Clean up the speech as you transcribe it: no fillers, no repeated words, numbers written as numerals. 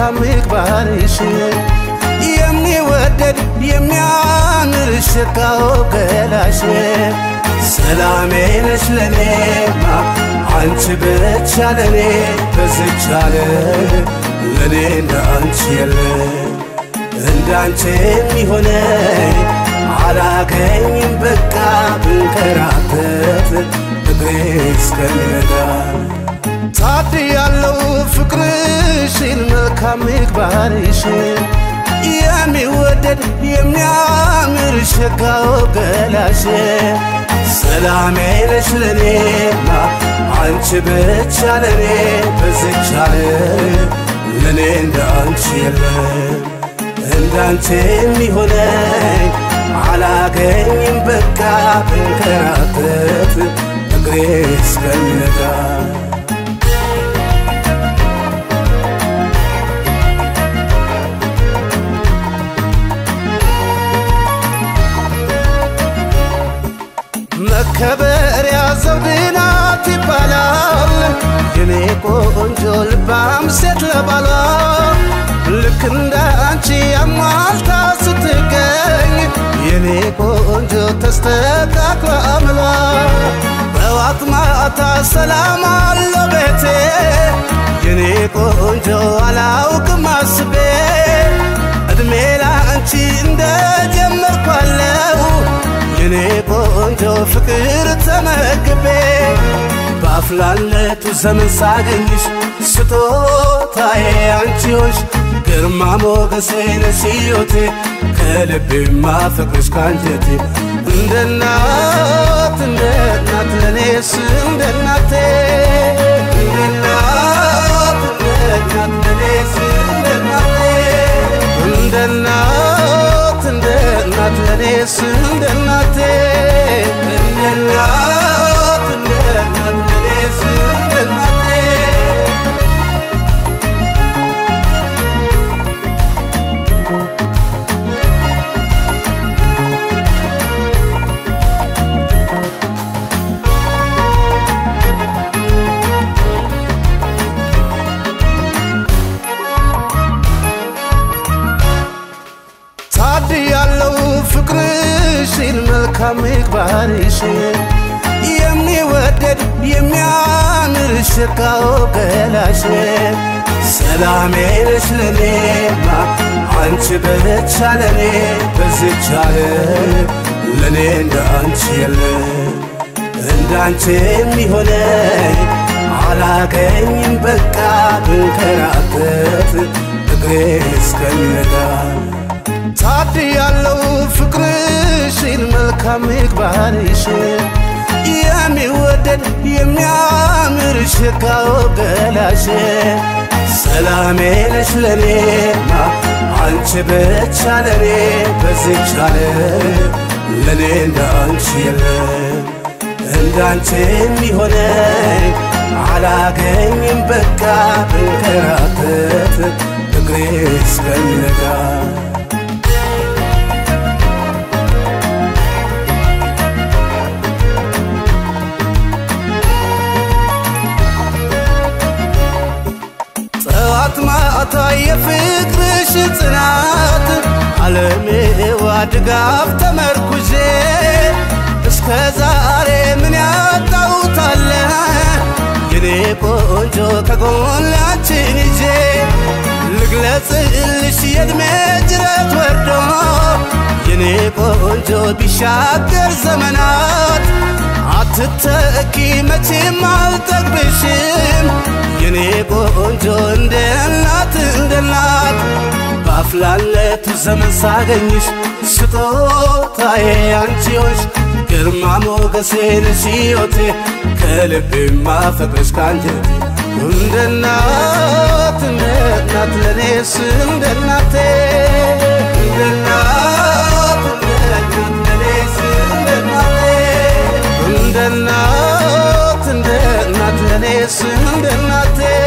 መልካም ምግባርሽ የሚወደድ የሚያምር ሽታው ገላሽ ሰላሜ ነሽ ለኔማ አንቺ ብቻ ለኔ በዚች ዓለም ለኔ እንዳንቺ የለ እንዳንቺ የሚሆነኝ አላገኝም በቃ ብንከራተት እግሬ እስከሚነጋ ታድያለሁ ፍቅርሽን መልካም ምግባርሽን የሚወደድ የሚያምር ሽታው ገላሽ ሰላሜ ነሽ ለኔማ አንቺ ብቻ ለኔ በዚች ዓለም ለኔ እንዳንቺ የለም እንዳንቺ የሚሆነኝ አላገኝም በቃ ብንከራተት እግሬ እስከሚነጋ መከበሪያ ዘውድ ናት ይባላል የኔ ቆንጆ ልባም ሴት ለባሏ ልክ እንዳንቺ አሟልታ ስትገኝ የኔ ቆንጆ ተስተካክላ አምሏ በዋት ማታ ሰላም አለው ቤቴ የኔ ቆንጆ አላውቅም አስቤ እድሜ ላንቺ እንደጀመርኳለው የኔ ቆንጆ ፍቅር ተመግቤ ባፍላለቱ ዘመን ሳገኝሽ ስጦታዬ አንቺ ሆንሽ ግርማ ሞገሴ ነሽ ሕይወቴ ከልቤ ማፈቅርሽ ካንጀቴ እንደ እናት ለኔስ እንደ እናቴ እንደ እናት ለኔስ እንደ እናቴ እንደ እናት ለኔስ እንደ እናቴ እንደ እናት ለኔስ እንደ እናቴ ታድያለሁ ፍቅርሽን መልካም ምግባርሽን የሚወደድ የሚያምር ሽታው ገላሽ ሰላሜ ነሽ ለኔማ አንቺ ብቻ ለኔ በዚች ዓለም ለኔ እንዳንቺ የለም እንዳንቺ የሚሆነኝ አላገኝም በቃ ብንከራተት እግሬ እስከሚነጋ ታድያለሁ ፍቅርሽን መልካም ምግባርሽን የሚወደድ የሚያምር ሽታው ገላሽ ሰላሜ ነሽ ለኔማ አንቺ ብቻ ለኔ በዚች ዓለም ለኔ እንዳንቺ የለም እንዳንቺ የሚሆነኝ አላገኝም በቃ ብንከራተት እግሬ እስከሚነጋ ማታ የፍቅርሽ ጽናት ዓለሜዋ ድጋፍ ተመርኩዤ እስከ ዛሬ ምን ያጣውታለ የኔ ቆንጆ ከጎናችን ይዤ ልግለጽልሽ የእድሜ ጅረት ወርዶ የኔ ቆንጆ ቢሻገር ዘመናት አትተኪ መቼም አልጠግብሽም የኔ ቆንጆ እንደ እናት ባፍላለቱ ዘመን ሳገኝሽ ስጦታዬ አንቺ ሆንሽ ግርማ ሞገሴ ነሽ ሕይወቴ ከልቤ ማፈቅርሽ ካንጀቴ እንደ እናት ለኔስ እንደ እናቴ እንደ እናት ለኔስ እንደ እናቴ እንደ እናት ለኔስ እንደ እናቴ